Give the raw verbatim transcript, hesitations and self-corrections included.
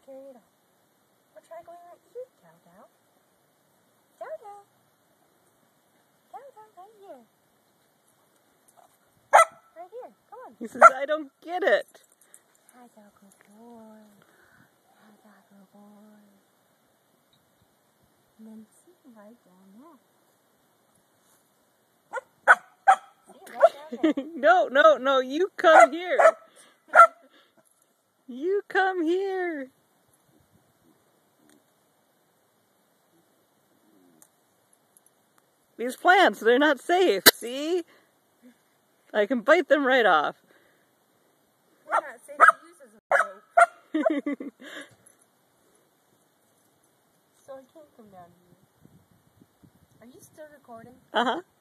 carry it off. Or try going right here, Dow Dow. Dow Dow. Dow Dow, right here. Right here, come on. He says, I don't get it. Hi, Dow, good boy. Hi, Dow, good boy. And then see him right down there. See him right down there. No, no, no, you come here. You come here. These plants, they're not safe, see? I can bite them right off. They're not safe to use as a rope. So I can't come down here. Are you still recording? Uh-huh.